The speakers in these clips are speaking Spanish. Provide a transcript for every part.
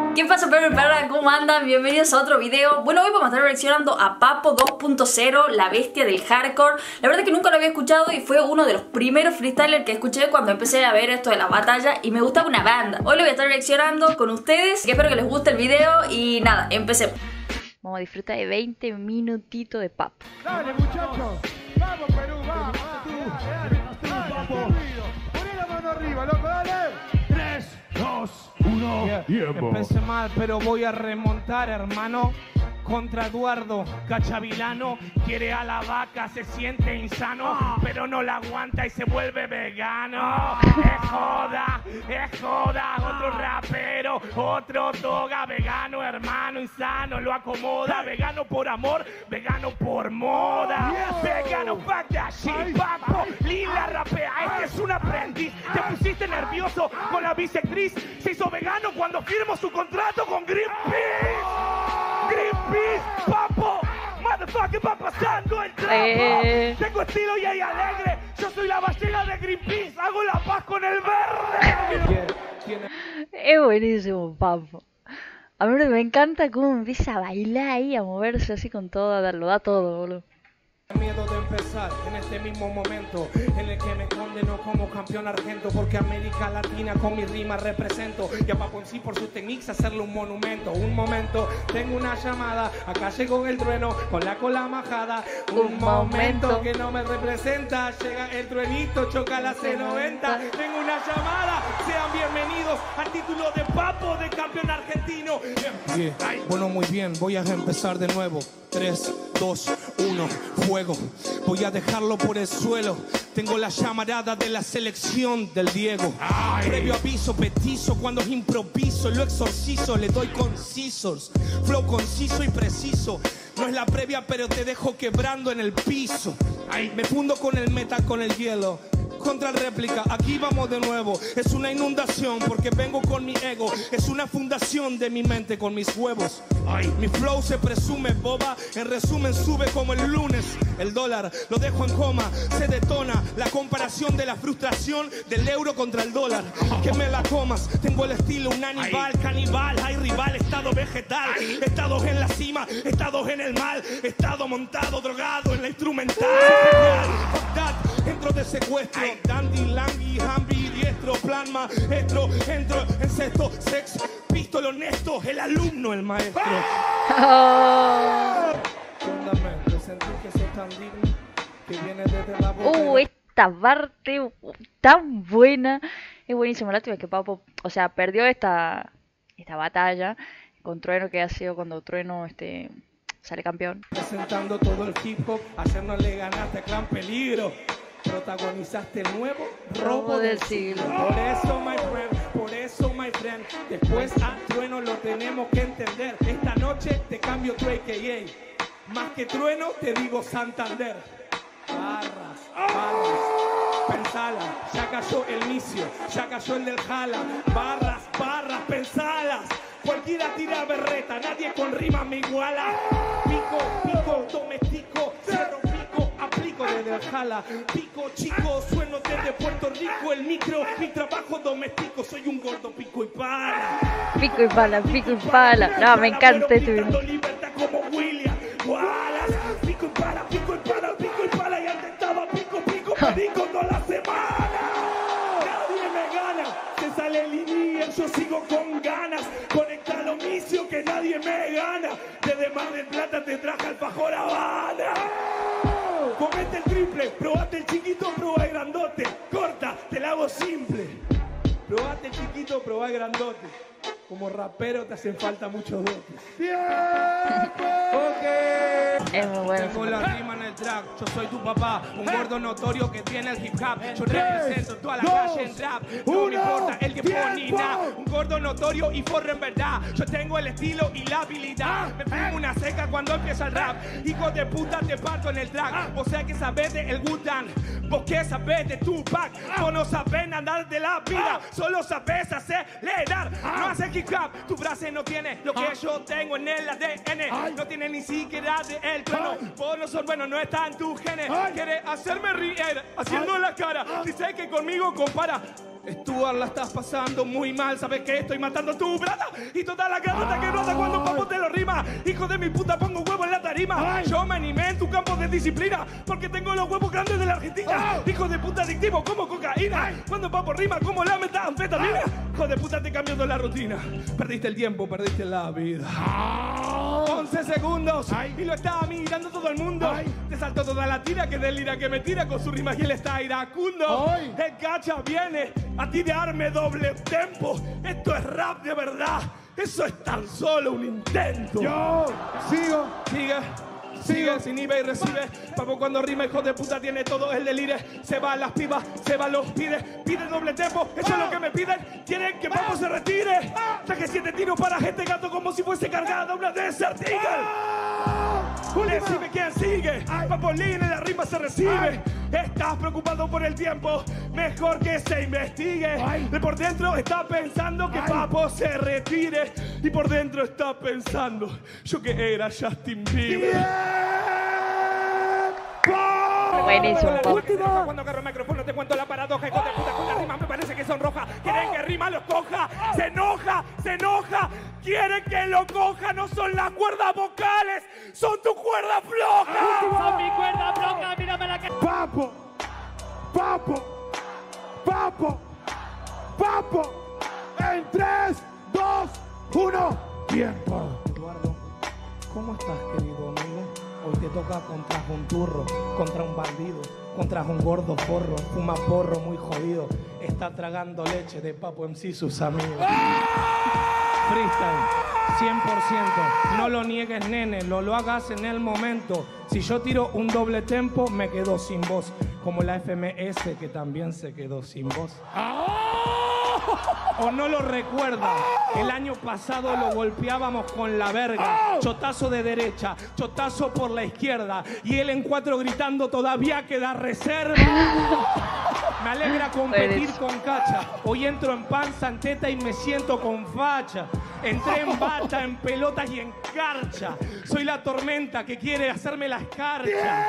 ¿Qué pasa, perro y perra? ¿Cómo andan? Bienvenidos a otro video. Bueno, hoy vamos a estar reaccionando a Papo 2.0, la bestia del hardcore. La verdad es que nunca lo había escuchado y fue uno de los primeros freestylers que escuché cuando empecé a ver esto de la batalla y me gustaba una banda. Hoy lo voy a estar reaccionando con ustedes, que espero que les guste el video y nada, empecemos. Vamos a disfrutar de 20 minutitos de Papo. Dale, muchachos. Vamos, Perú, vamos. Dale, Papo. Poné la mano arriba, loco, dale. 3, 2, 1. Empecé mal, pero voy a remontar, hermano. Contra Eduardo Cachavilano, quiere a la vaca, se siente insano, pero no la aguanta y se vuelve vegano. Es joda, otro rapero, otro toga, vegano, hermano, insano, lo acomoda, vegano por amor, vegano por moda, vegano, fuck that shit, Papo, Lila rapea, este es un aprendiz, te pusiste nervioso con la bisectriz, se hizo vegano cuando firmó su contrato con Greenpeace. Greenpeace, Papo, motherfucker, va pasando el trapo. Tengo estilo y hay alegre. Yo soy la ballena de Greenpeace. Hago la paz con el verde. Es buenísimo, Papo. A mí me encanta cómo empieza a bailar ahí, a moverse así con todo, lo da todo, boludo. Miedo de empezar en este mismo momento en el que me condeno como campeón argento, porque América Latina con mi rima represento, y a Papo en sí por sus técnicas hacerle un monumento. Un momento, tengo una llamada, acá llegó el trueno con la cola majada. Un momento que no me representa, llega el truenito, choca la C90. Tengo una llamada, sean bienvenidos al título de Papo de campeón argentino. Bueno, muy bien, voy a empezar de nuevo. 3, 2, 1, fuego. Voy a dejarlo por el suelo. Tengo la llamarada de la selección del Diego. Previo aviso, petizo, cuando improviso, lo exorcizo, le doy concisos. Flow conciso y preciso. No es la previa, pero te dejo quebrando en el piso. Me fundo con el metal, con el hielo. Contra réplica, aquí vamos de nuevo. Es una inundación porque vengo con mi ego. Es una fundación de mi mente con mis huevos. Mi flow se presume boba. En resumen sube como el lunes. El dólar lo dejo en coma. Se detona la comparación de la frustración del euro contra el dólar. Que me la comas. Tengo el estilo un animal caníbal. Hay rival, estado vegetal. Estados en la cima, estados en el mal. Estado montado, drogado en la instrumental. Entro de secuestro, dandy, langui, hambi, diestro, plan maestro, entro en sexto, sexo, pistol honesto, el alumno, el maestro. Fundamento, sentir que soy tan digno, que viene desde la boca. Esta parte tan buena, es buenísimo. Lástima que Papo, o sea, perdió esta batalla con Trueno, que ha sido cuando Trueno sale campeón. Presentando todo el hip hop, haciéndole ganaste a Clan Peligro. Protagonizaste el nuevo robo del siglo. Por eso, my friend, después a Trueno lo tenemos que entender. Esta noche te cambio tu AKA. Más que Trueno, te digo Santander. Barras, pensala. Ya cayó el misio, ya cayó el del jala. Barras, pensalas. Cualquiera tira berreta, nadie con rima me iguala. Pico, domestico, cierro pico, aplico desde el jala. Pico, chico, sueno desde Puerto Rico, el micro, mi trabajo doméstico, soy un gordo pico y pala. Pico y pala. No, me encanta este video. Libertad como William Wallace. Pico y pala, y antes estaba pico, perico toda la semana. Nadie me gana, se sale el linier, yo sigo con ganas. Conecta lo misio que nadie me gana. Desde Mar del Plata te traje alfajor Habana. Comete el triple, probate el chiquito, probá el grandote. Corta, te la hago simple. Probate el chiquito, probá el grandote. Como rapero te hacen falta muchos dotes. Es muy bueno. Tengo la rima en el track, yo soy tu papá. Un gordo notorio que tiene el hip hop. Yo represento toda la calle en rap. No me importa el que pone nada. Un gordo notorio y forro en verdad. Yo tengo el estilo y la habilidad. Me fumo una seca cuando empieza el rap. Hijo de puta te parto en el track. Vos sé que sabés de el Wu-Tang. Vos que sabés de Tupac. Vos no sabés andar de la vida. Solo sabés acelerar. No haces hip hop. Tu frase no tiene lo que yo tengo en el ADN. No tiene ni siquiera de el trueno. Vos no sos bueno, no está en tus genes. Quiere hacerme reír haciendo la cara. Dice que conmigo compara. Stuart, la estás pasando muy mal. ¿Sabes qué? Estoy matando tu brata y toda la garota que rota cuando Papo te lo rima. Hijo de mi puta, pongo huevo en la tarima. Yo me animé en tu campo de disciplina porque tengo los huevos grandes de la Argentina. Hijo de puta, adictivo como cocaína. Cuando Papo rima como la metanfetamina. Hijo de puta, te cambió toda la rutina. Perdiste el tiempo, perdiste la vida. 11 segundos y lo estaba mirando todo el mundo. Te saltó toda la tira que delira que me tira con su rima y él está iracundo. El cacha viene a tirarme doble tempo. Esto es rap de verdad. Eso es tan solo un intento. Yo sigo. Sigue, sin IVA y recibe. Papo cuando rima, hijo de puta, tiene todo el delire. Se va a las pibas, se va los pide doble tempo, eso es lo que me piden. Quieren que Papo se retire. Traje 7 tiros para gente gato como si fuese cargada una Desert Eagle. Decime quién sigue. Papo Lina, la rima se recibe. Estás preocupado por el tiempo, mejor que se investigue. De por dentro está pensando que Papo se retire. Y por dentro está pensando, yo que era Justin Bieber. Buenísimo, Papo. Cuando agarro el micrófono te cuento la paradoja. Hijo de puta, con la rima me parece que son rojas. Quieren que rima los coja. Se enoja. Quieren que lo coja. No son las cuerdas vocales, son tus cuerdas flojas. Son mi cuerda floja, mírame la que... Papo. En 3, 2, 1. Tiempo. Eduardo, ¿cómo estás, querido amigo? Hoy te toca contra un turro, contra un bandido, contra un gordo forro, fuma porro muy jodido, está tragando leche de Papo MC sus amigos. Freestyle, 100%, no lo niegues, nene, lo hagas en el momento. Si yo tiro un doble tempo, me quedo sin voz, como la FMS que también se quedó sin voz. ¿O no lo recuerda? El año pasado lo golpeábamos con la verga. Chotazo de derecha, chotazo por la izquierda. Y él en 4 gritando, todavía queda reserva. Me alegra competir con cacha. Hoy entro en panza, en teta y me siento con facha. Entré en bata, en pelotas y en carcha. Soy la tormenta que quiere hacerme la escarcha.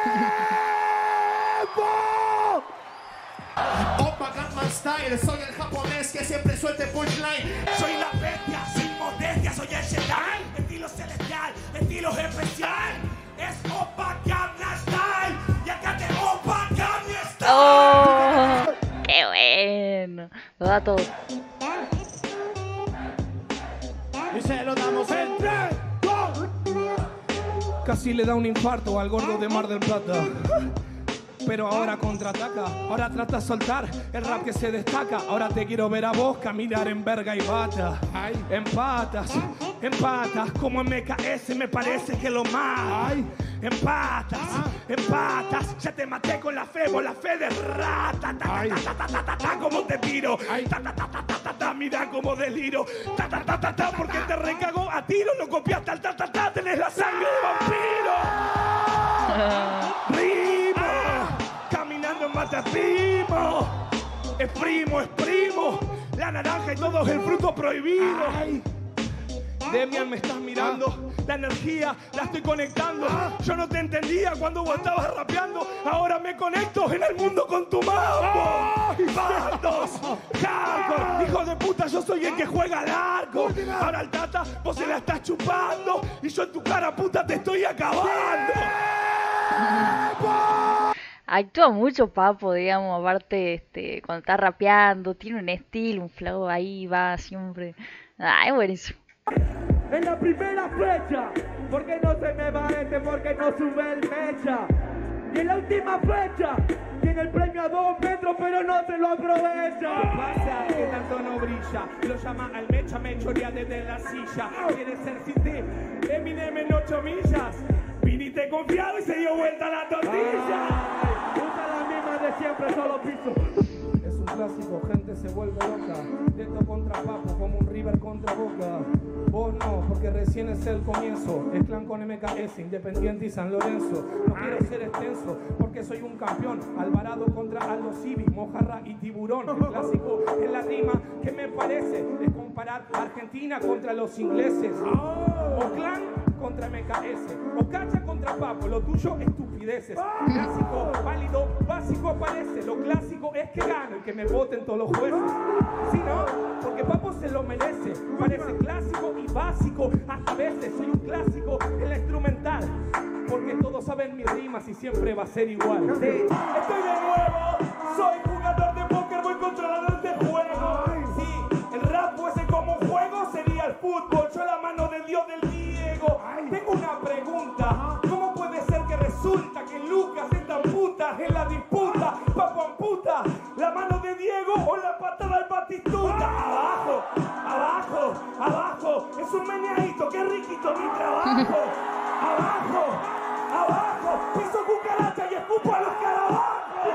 Opa Gangnam Style, soy el japonés que siempre suelte punchline. Soy la bestia, sin modestia, soy el Jedi. Estilo celestial, estilo especial. Es Opa Gangnam Style. Y acá te Opa Gangnam Style. ¡Oh! ¡Qué bueno! Lo da todo. Y se lo damos en 3, 2. Casi le da un infarto al gordo de Mar del Plata. Pero ahora contraataca, ahora trata de soltar el rap que se destaca. Ahora te quiero ver a vos caminar en verga y bata. Empatas, como en MKS me parece que lo más. Empatas, ya te maté con la fe, vos la fe de rata. Como te tiro, mira como deliro. Porque te recago a tiro, lo copiaste al tenés la sangre de vampiro. Caminando en mata es primo, la naranja y todo es el fruto prohibido. Demian, me estás mirando, la energía la estoy conectando. Yo no te entendía cuando vos estabas rapeando, ahora me conecto en el mundo con tu mambo. Bandos, hardcore, hijo de puta, yo soy el que juega al arco. Ahora al Tata, vos se la estás chupando y yo en tu cara puta te estoy acabando. Actúa mucho Papo, digamos, aparte cuando está rapeando, tiene un estilo, un flow ahí, va siempre. Es buenísimo. En la primera fecha, porque no se me va porque no sube el mecha. Y en la última fecha, tiene el premio a 2 metros, pero no se lo aprovecha. ¿Qué pasa? Que tanto no brilla. Lo llama al mecha, me chorea desde la silla. Quiere ser sin ti, Eminem en 8 millas. Viniste confiado y se dio vuelta la tortilla. Usa la misma de siempre, solo piso. Es un clásico, gente se vuelve loca. Esto contra Papo, como un River contra Boca. Vos no, porque recién es el comienzo. El clan con MKS, Independiente y San Lorenzo. No quiero ser extenso, porque soy un campeón. Alvarado contra Aldo Civi, Mojarra y Tiburón. El clásico en la rima que me parece es comparar a Argentina contra los ingleses. O clan contra MKS, o cacha contra Papo. Lo tuyo es tu estupideces. Clásico, válido, básico aparece. Lo clásico es que gano y que me voten todos los jueces. Sí, ¿no? Porque Papo se lo merece. Parece clásico y básico. Hasta veces soy un clásico en la instrumental. Porque todos saben mis rimas y siempre va a ser igual. Sí. Estoy de nuevo, soy jugador de póker, voy controlador de juego. Sí, el rap fuese como un juego, sería el fútbol. Yo la mano de Dios del Diego. Tengo una pregunta, ¿cómo puede ser que resulta que Lucas está puta en la disputa? Papo amputa, la mano de Diego o la patada del Batistuta. Abajo, abajo, abajo, es un meneadito, qué riquito mi trabajo. Abajo, abajo, piso cucaracha y escupo a los carabajos.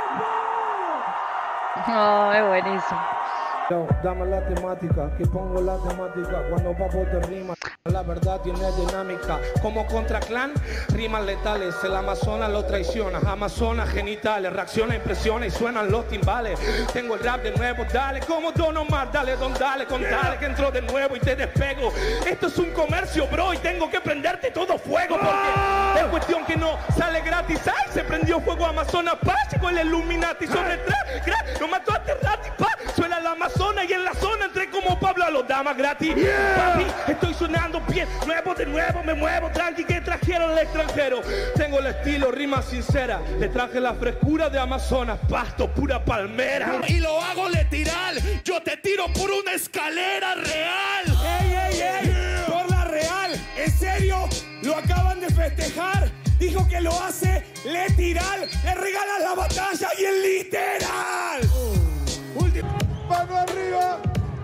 No, es buenísimo. Dame la temática, que pongo la temática cuando Papo te rima. La verdad tiene dinámica. Como contra clan, rimas letales. El Amazonas lo traiciona. Amazonas genitales, reacciona, impresiona y suenan los timbales. Tengo el rap de nuevo, dale como Don Omar, dale don dale, con dale que entro de nuevo y te despego. Esto es un comercio, bro, y tengo que prenderte todo fuego porque es cuestión que no sale gratis. Ay, se prendió fuego Amazonas, pa, llegó el Illuminati sobre lo mató a Terrati, pa, suena la Amazonas y en la zona entré como Pablo a los damas gratis. Papi, estoy sonando bien, nuevo de nuevo, me muevo tranqui que trajeron el extranjero. Tengo el estilo, rima sincera, le traje la frescura de Amazonas, pasto, pura palmera. Y lo hago literal, yo te tiro por una escalera real. ¡Ey, ey, ey! Por la real, ¿en serio? ¿Lo acaban de festejar? Dijo que lo hace literal, le regalan la batalla y el literal. Último. Mano arriba.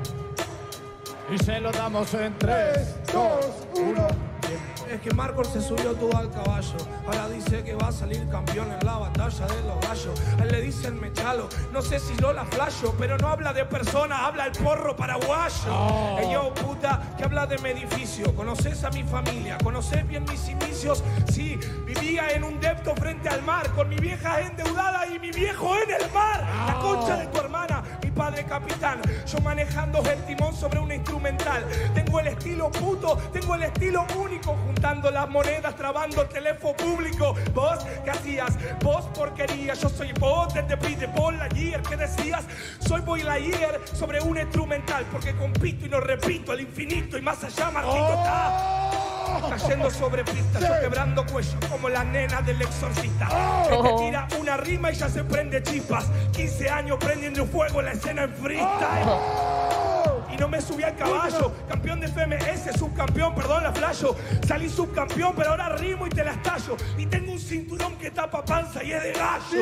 Y se lo damos en 3, 2, 1. Es que Marcos se subió todo al caballo. Ahora dice que va a salir campeón en la batalla de los gallos. A él le dicen mechalo, no sé si yo la flasho, pero no habla de persona, habla el porro paraguayo. Ey, yo, puta, que habla de mi edificio. ¿Conoces a mi familia? ¿Conoces bien mis inicios? Sí, vivía en un depto frente al mar, con mi vieja endeudada y mi viejo en el mar. La concha de tu hermana, mi padre capitán. Yo manejando el timón sobre una instrumental. Tengo el estilo puto, tengo el estilo único. Juntando las monedas, trabando el teléfono público. ¿Vos qué hacías? Vos porquería. Yo soy vos desde Pide Paul ayer. ¿Qué decías? Soy Boy Lightyear sobre un instrumental. Porque compito y no repito al infinito y más allá, Marquito está cayendo sobre pistas. Yo quebrando cuello como la nena del exorcista. Que tira una rima y ya se prende chispas. 15 años prendiendo fuego la escena en freestyle. Y no me subí al caballo, campeón de FMS, subcampeón, perdón la flasho. Salí subcampeón, pero ahora rimo y te la estallo. Y tengo un cinturón que tapa panza y es de gallo.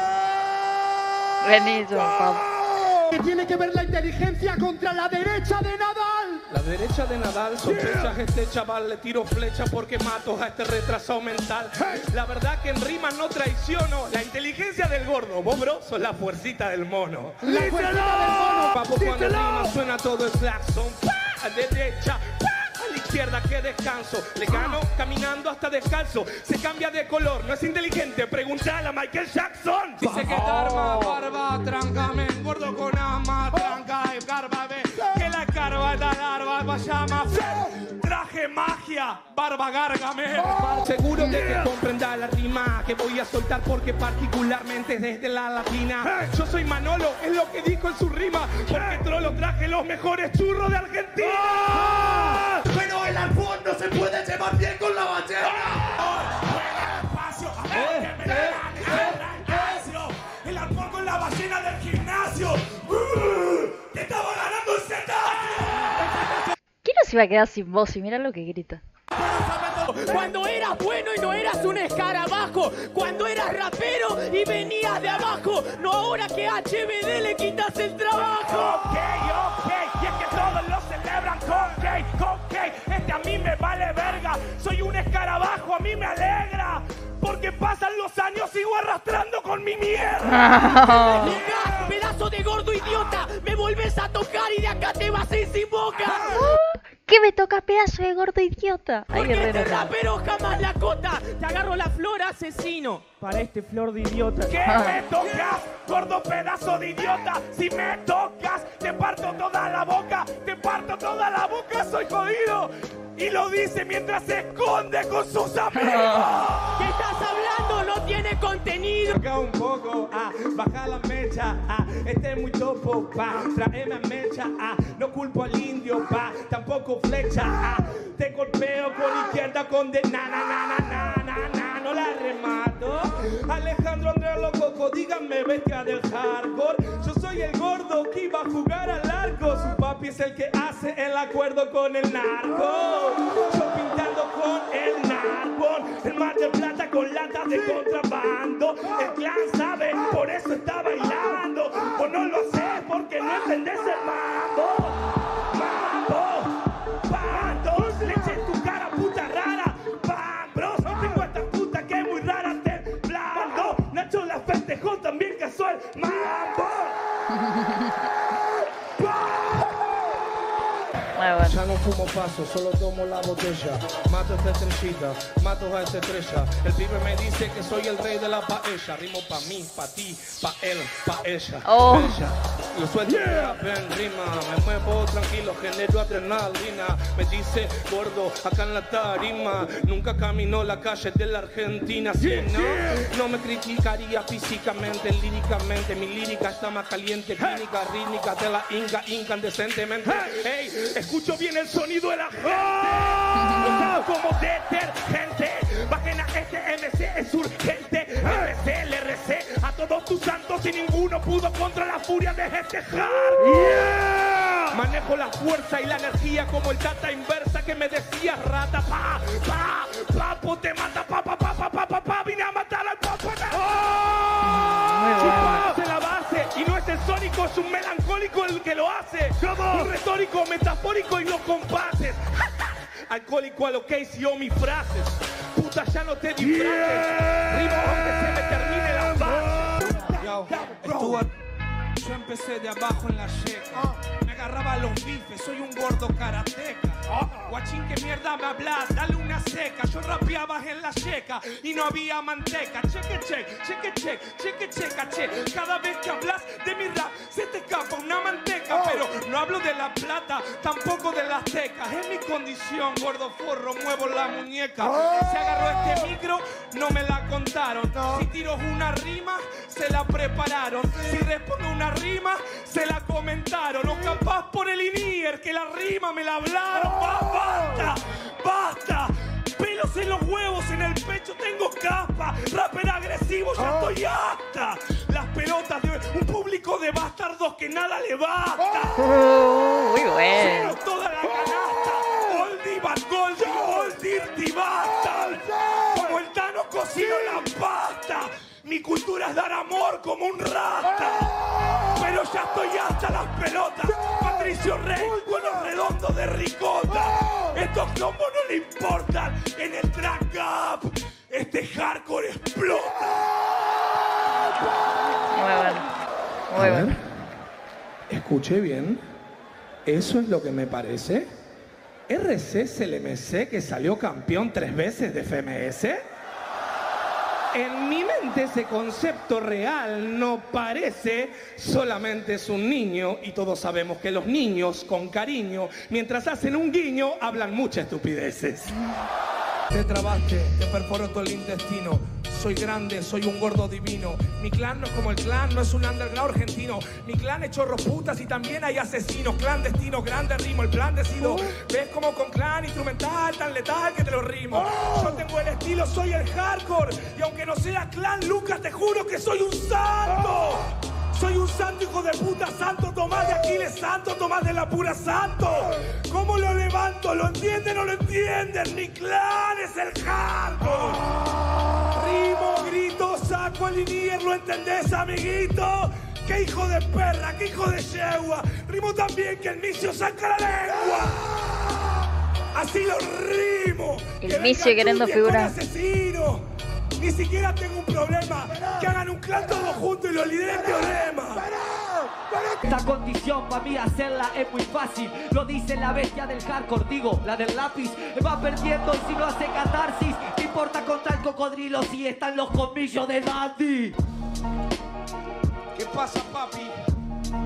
Buenísimo, Papo. ¿Qué tiene que ver la inteligencia contra la derecha de Nadal? La derecha de Nadal sospecha que este chaval le tiro flecha porque mato a este retrasado mental. La verdad que en rimas no traiciono la inteligencia del gordo. Vos, bro, sos la fuercita del mono. La fuerza del mono. Papo, cuando en rima suena todo el claxon. A derecha, a la izquierda, que descanso. Le gano caminando hasta descalzo. Se cambia de color, no es inteligente. Preguntale a Michael Jackson. Dice que Dharma, barba, trancame. Gordo con ama, tranca, garba, ve. Que la carva da larva, llama. Traje magia, barba, gárgame. Seguro de que comprenda la rima que voy a soltar porque particularmente desde la latina. Yo soy Manolo, es lo que dijo en su rima. Porque trolo traje los mejores churros de Argentina. Pero el arpón no se puede llevar bien con la ballena. El arpón con la ballena del gimnasio. Te estaba ganando el cetáceo. ¿Quién no se iba a quedar sin voz? Y mirá lo que grita. Cuando eras bueno y no eras un escarabajo. Cuando eras rapero y venías de abajo. No ahora que a HBD le quitas el trabajo. Ok, y es que todos lo celebran ok. Este a mí me vale verga. Soy un escarabajo, a mí me alegra. Porque pasan los años, sigo arrastrando con mi mierda. Llegás, pedazo de gordo idiota. Me volves a tocar y de acá te vas sin boca. ¿Qué me toca, pedazo de gordo idiota? Ay, Porque este guerrero. rapero jamás la cota. Te agarro la flor, asesino. Para este flor de idiota. ¿Qué me tocas, gordo pedazo de idiota? Si me tocas, te parto toda la boca. Te parto abierto toda la boca, soy jodido. Y lo dice mientras se esconde con sus amigos. ¿Qué estás hablando? No tiene contenido. Acá un poco, baja la mecha, este es muy topo, tráeme a mecha, no culpo al indio, tampoco flecha, te golpeo con izquierda con de no la remato. Alejandro Andrés Lococo, díganme bestia del hardcore. Yo soy el gordo que iba a jugar al arco. Su papi es el que hace el acuerdo con el narco. Yo pintando con el narco. El Mar del Plata con latas de contrabando. El clan sabe, por eso está bailando. O no lo sé porque no entendés el mambo. Bando, le eché tu cara puta rara. Bros, tengo esta puta que es muy rara. Temblando, Nacho la festejó también casual. Mambo. Ya no fumo paso, solo tomo la botella. Mato a esta estrellita, mato a esta estrella. El pibe me dice que soy el rey de la paella. Rimo pa' mí, pa' ti, pa' él, pa' ella. Ella. Lo suelto en rima, me muevo tranquilo, genero adrenalina. Me dice gordo acá en la tarima. Nunca caminó la calle de la Argentina. Si no me criticaría físicamente, líricamente. Mi lírica está más caliente, clínica, rítmica de la incandecentemente. Hey, escucho bien el sonido de la gente. Como detergente. Bajen a este MC, es urgente. RC, le recé a todos tus santos y ninguno pudo contra la furia de este hard. Manejo la fuerza y la energía como el Tata Inversa que me decía rata. Papo te mata, vine a matar al papo. Chuparse la base y no es el sónico, es un melancólico el que lo hace. Un retórico, metafórico y los compases. Alcohólico a lo que hizo mis frases. Puta, ya no te disfraces. Rimo donde se me termine la paz. Yo empecé de abajo en la yeca. Me agarraba a los bifes, soy un gordo karateca. Guachín, ¿qué mierda me hablas? Dale una seca. Yo rapeaba en la yeca y no había manteca. Cheque, caché. Cada vez que hablas de mi rap se te escapa una manteca. Pero no hablo de la plata, tampoco de las tecas. Es mi condición, gordo forro, muevo la muñeca. Si agarró este micro, no me la contaron. Si tiro una rima, se la prepararon. Si respondo una rima, se la comentaron. O capaz por el INIER que la rima me la hablaron. Basta. Pelos en los huevos, en el pecho tengo capa. Rapper agresivo, ya estoy hasta. Las pelotas de un público de bastardos que nada le basta. Muy bueno. Lleno toda la canasta. Oldie Bad Goldie, Old Dirty Bastard. Como el Tano cocino la pasta. Mi cultura es dar amor como un rata. Pero ya estoy hasta las pelotas. Patricio Rey, bueno redondo de ricota. Estos combos no le importan. En el track up, este hardcore explota. Muy bueno. Escuché bien. Eso es lo que me parece. RC es el MC que salió campeón 3 veces de FMS. En mi mente ese concepto real no parece, solamente es un niño y todos sabemos que los niños con cariño, mientras hacen un guiño, hablan muchas estupideces. Te trabaste, te perforó todo el intestino. Soy grande, soy un gordo divino. Mi clan no es como el clan, no es un underground argentino. Mi clan es chorros putas y también hay asesinos. Clandestinos, grande rimo, el plan decido. ¿Ves como con clan instrumental tan letal que te lo rimo? Yo tengo el estilo, soy el hardcore. Y aunque no sea clan, Lucas, te juro que soy un santo. Soy un santo, hijo de puta, santo Tomás de Aquiles, santo Tomás de la pura santo. ¿Cómo lo levanto? ¿Lo entienden o no lo entienden? Mi clan es el hardcore. Rimo, grito, saco el INIER, ¿lo entendés, amiguito? ¡Qué hijo de perra, qué hijo de yegua! Rimo también que el micio saca la lengua. Así lo rimo. El micio queriendo figurar. Ni siquiera tengo un problema. Que hagan un clan todos juntos y lo lideren el teorema. Esta condición para mí hacerla es muy fácil. Lo dice la bestia del hardcore, digo, la del lápiz. Va perdiendo y si no hace catarsis, no importa contra el cocodrilo si están los colmillos de Dandy. ¿Qué pasa, papi? Ni la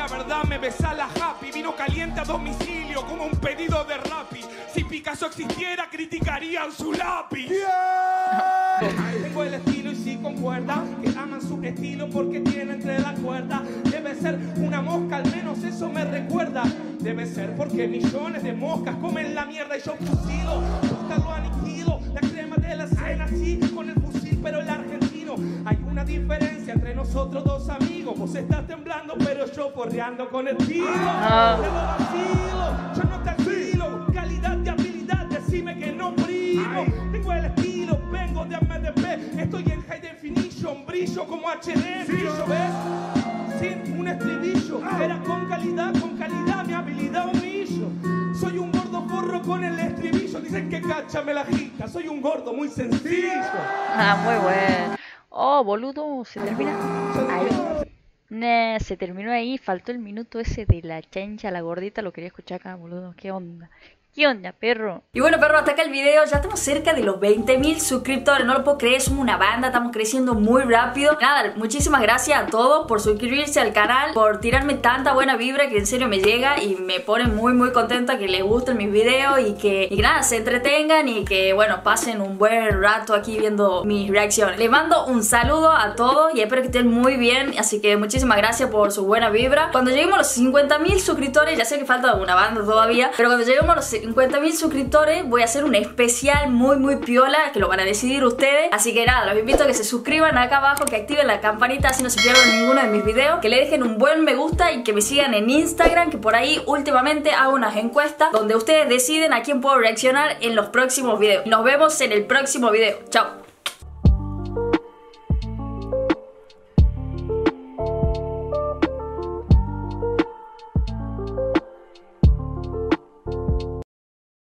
verdad me besa la happy. Vino caliente a domicilio como un pedido de Rappi. Si Picasso existiera, criticarían su lápiz. Tengo el estilo y sí concuerda que aman su estilo porque tiene entre las cuerdas. Debe ser una mosca, al menos eso me recuerda. Debe ser porque millones de moscas comen la mierda y yo fusilo. Nunca lo aniquilo, la crema de la escena sí, con el fusil pero el argentino. Hay una diferencia entre nosotros dos amigos. Vos estás temblando pero yo porreando con el tiro. Debo vacilo, yo no te alquilo. Calidad de habilidad, decime que no primo. Tengo el estilo, vengo de MDP. Estoy en high definition, brillo como HD. Brillo, ¿ves? Sin un estribillo. Era con calidad, mi habilidad humillo. Soy un gordo forro con el estribillo. Dicen que cacha me la agita. Soy un gordo muy sencillo. Muy bueno. Oh, boludo, se termina ahí. Nah, se terminó ahí. Faltó el minuto ese de la chancha, la gordita. Lo quería escuchar acá, boludo. ¿Qué onda? ¿Qué onda, perro? Y bueno, perro, hasta acá el video. Ya estamos cerca de los 20.000 suscriptores. No lo puedo creer, somos una banda, estamos creciendo muy rápido. Nada, muchísimas gracias a todos por suscribirse al canal, por tirarme tanta buena vibra que en serio me llega y me pone muy contenta que les gusten mis videos y que nada, se entretengan y que bueno, pasen un buen rato aquí viendo mis reacciones. Les mando un saludo a todos y espero que estén muy bien. Así que muchísimas gracias por su buena vibra. Cuando lleguemos a los 50.000 suscriptores, ya sé que falta una banda todavía, pero cuando lleguemos a los 50.000 suscriptores voy a hacer un especial muy piola que lo van a decidir ustedes. Así que nada, los invito a que se suscriban acá abajo, que activen la campanita así no se pierdan ninguno de mis videos, que le dejen un buen me gusta y que me sigan en Instagram, que por ahí últimamente hago unas encuestas donde ustedes deciden a quién puedo reaccionar en los próximos videos. Nos vemos en el próximo video. Chao.